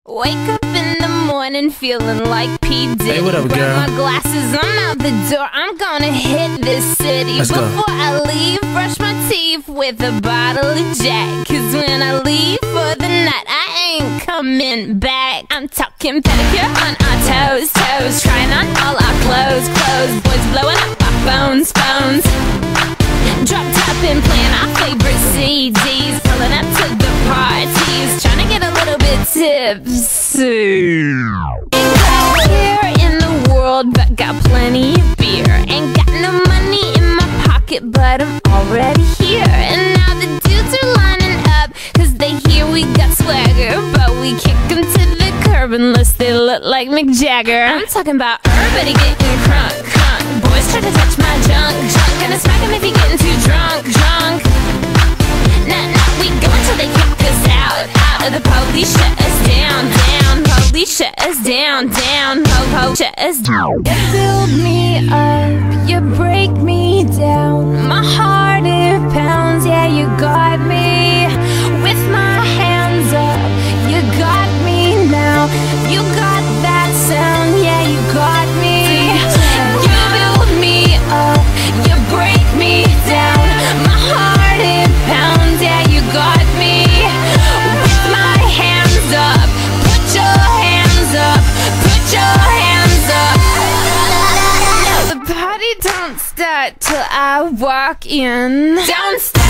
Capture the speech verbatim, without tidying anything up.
Wake up in the morning feeling like P. Diddy. Hey, what up, Grab girl? my glasses, I'm out the door. I'm gonna hit this city. Let's go. Before I leave, brush my teeth with a bottle of Jack. Cause when I leave for the night, I ain't coming back. I'm talking pedicure on our toes, toes. Trying on all our clothes, clothes. Boys blowing up our phones, phones. Drop top and playing our favorite C Ds. Pulling up to the parties, trying to get a little bit tipsy. Out here in the world, but got plenty of beer. Ain't got no money in my pocket, but I'm already here. And now the dudes are lining up, cause they hear we got swagger. But we kick them to the curb unless they look like Mick Jagger. I'm talking about everybody getting crunk, crunk. Boys try to touch my junk, junk. Gonna smack him if he getting too drunk, drunk. Nah, nah, we go until they kick us out, out of the police, shut us down, down. Police shut us down, down. Po, po, shut us down. You build me up, you break me down. My heart it pounds, yeah, you got me. With my hands up, you got me now. You got that sound, yeah, you got me. You build me up, you break me down. My heart it pounds, yeah, you got me. With my hands up, put your hands up, put your hands up. The party don't start till I walk in. Don't stop.